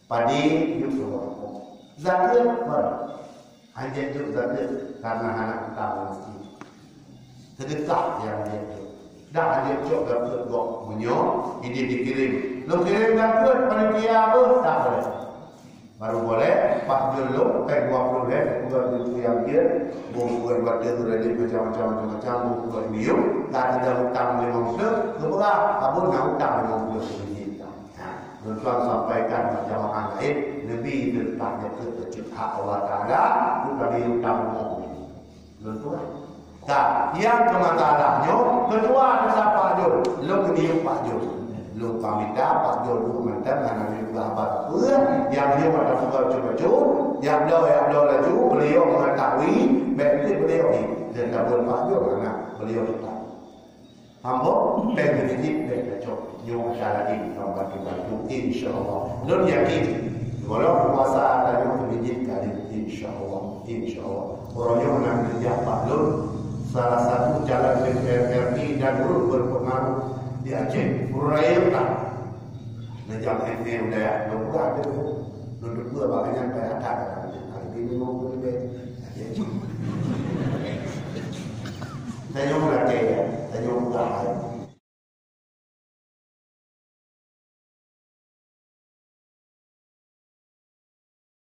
Padi yuk zakat ber. Hanya yuk zakat karena anak tahu mesti. Sedekah yang dia tu. Dah dia cok zakat gok menyok, ini dikirim. Lu kirim zakat panitia apa? Tak boleh. Baru boleh Pak Jolo kayak 20 buat yang dia buat dia tu ready macam-macam buat biu tak ada hutang 50 keberapa abang nak hutang 50 juta. Tuan sampaikan jamaah lain lebih bertanya ke hak Allah Taala bukan di hutang umum. Tuan. Tak, yang kemasalahnya kedua ada Pak Jolo, lu kena Pak Jolo. Lu pamita Pak Jolo mantan anak juga apa yang dia pada buka cuba-cuba yang beliau laju beliau mengetahui baik beliau ni dan kabul Pak Jolo anak beliau itu hambo benefit baik cok nyok syarati bagi insyaallah lu yakin walau puasa ada yang menjadi kali insyaallah orang yang nak kerja Pak Lu salah satu jalan RRI dan urut berpengaruh di Aceh, Uraya tak. Najam FM dah buka ada duduk dua banyak kayak ada. Hari ini mau beli. Saya mau lagi, saya mau buka.